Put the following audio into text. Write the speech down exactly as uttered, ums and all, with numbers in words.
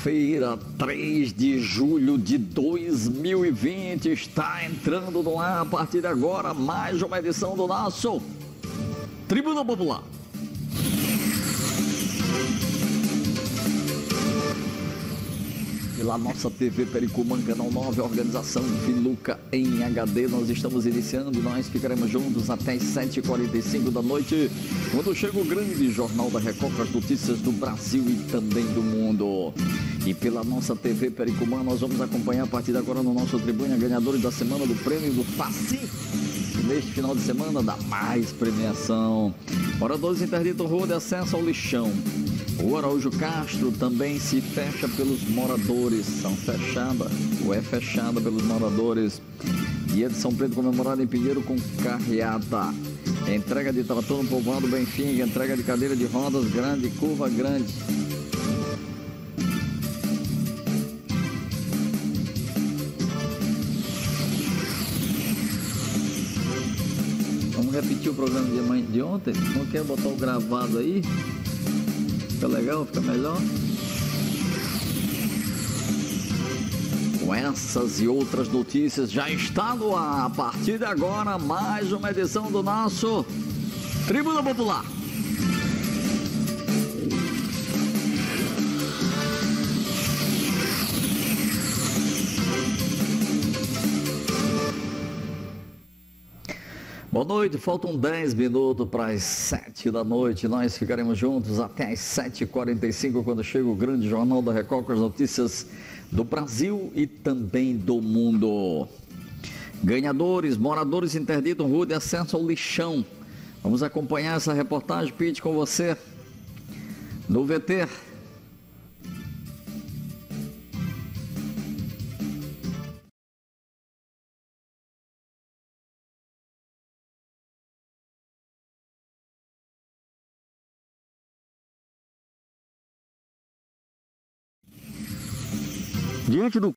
Quarta-feira, três de julho de dois mil e vinte, está entrando no ar a partir de agora mais uma edição do nosso Tribuna Popular. Pela nossa T V Pericumã, canal nove, organização Filuca em H D, nós estamos iniciando, nós ficaremos juntos até as sete e quarenta e cinco da noite, quando chega o grande Jornal da Record com as notícias do Brasil e também do mundo. E pela nossa T V Pericumã, nós vamos acompanhar a partir de agora no nosso Tribuna ganhadores da semana do prêmio do Faci. E neste final de semana dá mais premiação. Moradores interditam rua de acesso ao lixão. O Araújo Castro também se fecha pelos moradores, são fechada, ou é fechada pelos moradores. Dia de São Pedro comemorado em Pinheiro com carreata. Entrega de trator no povoado Benfica, entrega de cadeira de rodas grande, curva grande. Vamos repetir o programa de, amanhã, de ontem? Não quer botar o gravado aí? Fica legal, fica melhor. Com essas e outras notícias já está no ar. A partir de agora, mais uma edição do nosso Tribuna Popular. Boa noite, faltam dez minutos para as sete da noite, nós ficaremos juntos até as sete e quarenta e cinco, quando chega o grande Jornal da Record com as notícias do Brasil e também do mundo. Ganhadores, moradores interditam rua de acesso ao lixão. Vamos acompanhar essa reportagem, Pete, com você no V T. Diante do